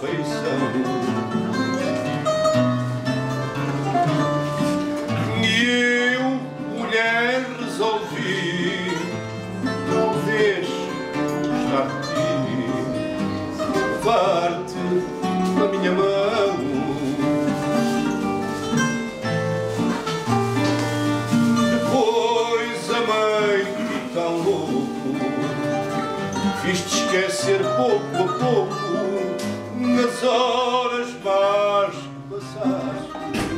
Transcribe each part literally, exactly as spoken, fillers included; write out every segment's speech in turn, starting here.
afeição. E eu, mulher, resolvi talvez gostar de ti, levar-te na minha mão. Depois amei-te tão louco, fiz-te esquecer pouco a pouco nas horas más que passaste.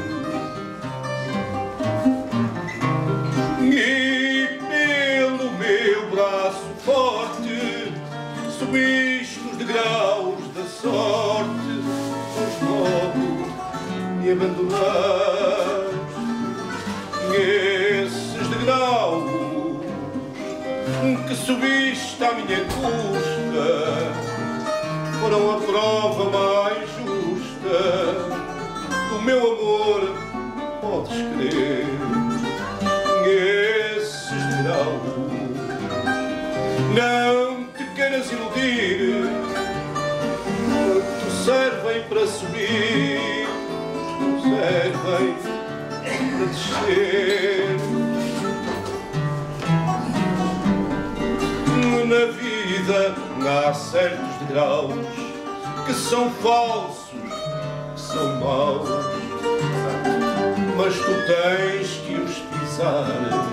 E pelo meu braço forte subiste os degraus da sorte, mas logo me abandonaste. Esses degraus que subiste à minha custa foram a prova mais justa do meu amor, podes crer. Esses degraus, não te queiras iludir, te servem para subir, te servem para descer. Na vida há certos degraus que são falsos, que são maus, mas tu tens que os pisar.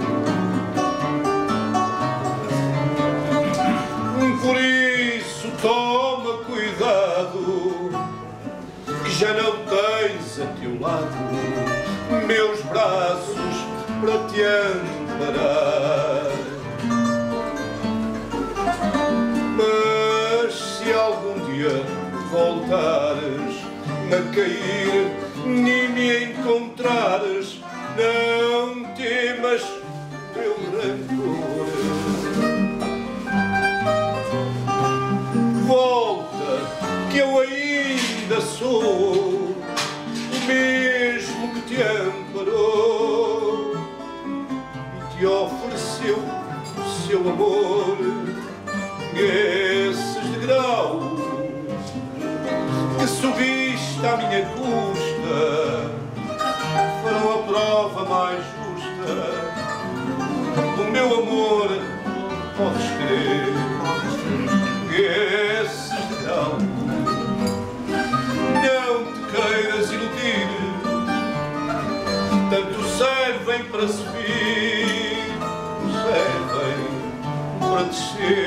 Por isso toma cuidado, que já não tens a teu lado meus braços para te amparar. Mas se algum dia voltares a cair e me encontrares, não temas teu rancor. Volta, que eu ainda sou o mesmo que te amparou e te ofereceu o seu amor. Esses degraus que subiste à minha custa foram a prova mais justa do meu amor, podes crer. Esses degraus, não te queiras iludir, tanto servem para subir, servem para descer.